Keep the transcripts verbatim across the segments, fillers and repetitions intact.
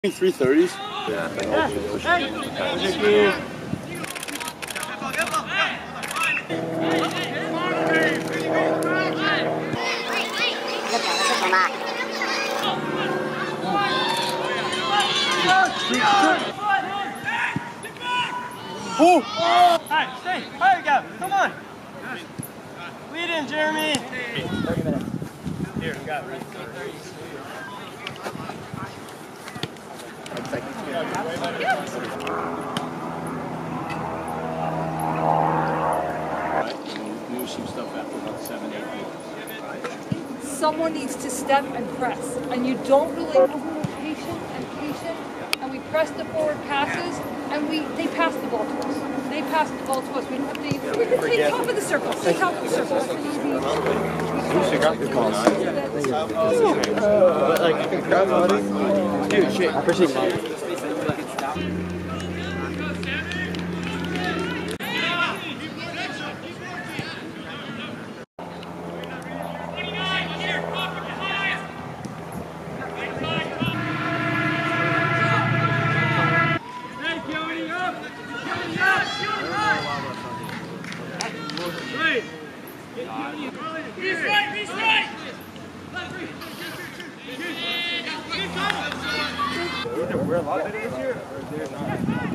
Three thirties. Yeah. Oh! Alright, stay. Fire go. Come on. Lead in, Jeremy. thirty minutes. Here, we got it. Move some stuff after about seven, eight. Someone needs to step and press, and you don't really know who we're patient and patient, and we press the forward passes, and we they pass the ball to us. They pass the ball to us. We don't have to even take top of the circle. Take top of the circle. Who's got the call? But like, congrats, buddy. Dude, shit. I appreciate it. We're a lot better this year, or is there not?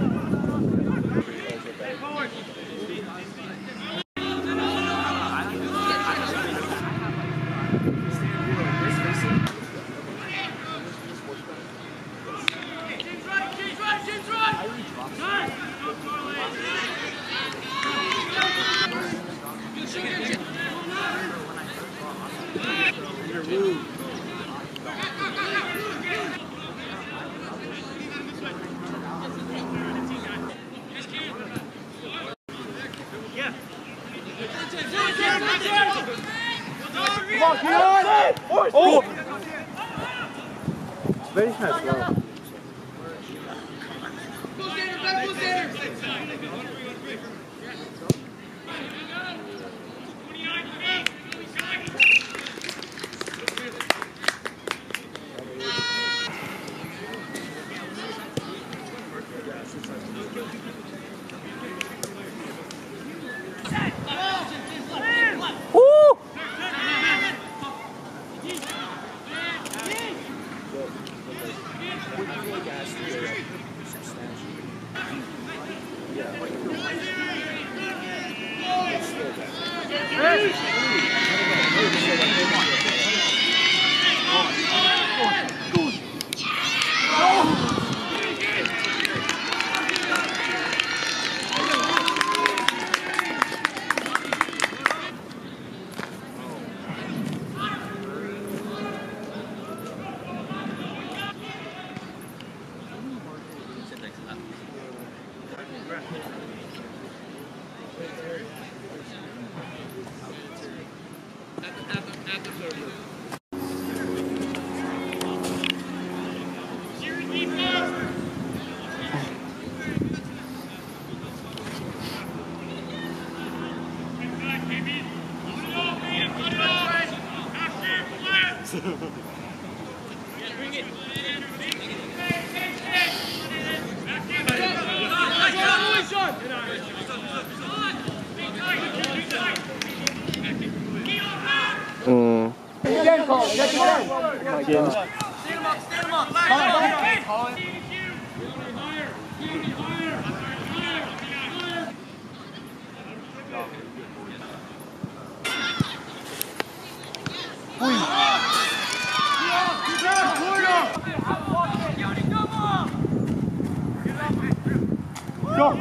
Come on, Keon! Oh! Very nice, bro. Mm. Again, Colin. Again. Stand him up. Stand him up. Colin, Colin. Go!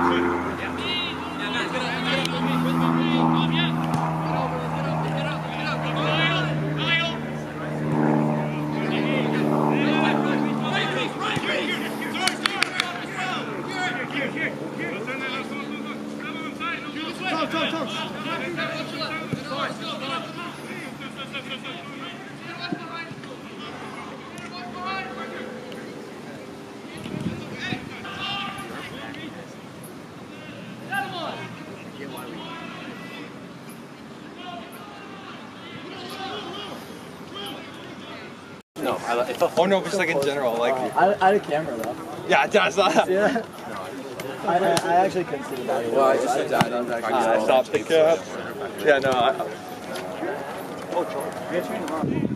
No, I like. Oh no, just like in general, like. I, I had a camera though. Yeah, that's not. Yeah. I, I, I actually couldn't see that. Well, I just said that. I stopped the cap. Yeah, no. I, Oh, George. We had to train tomorrow.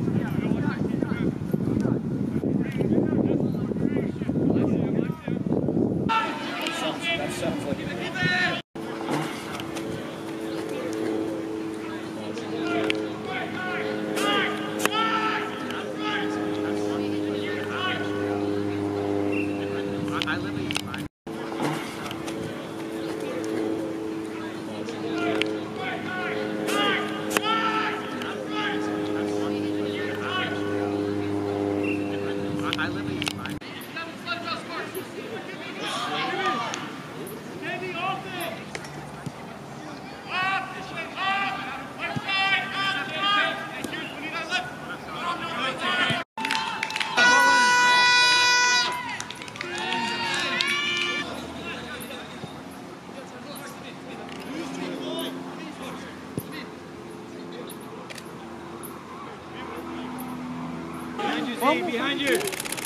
Behind you.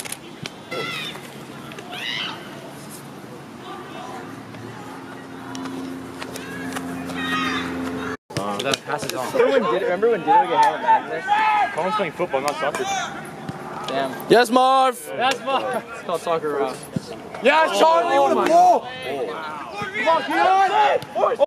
that passes on. Remember when Dido, remember when Dido got hit with madness? Colin's playing football, not soccer. Damn. Yes, Marv. That's Marv. It's called soccer around. Yeah, Charlie with the ball. Come on, get on!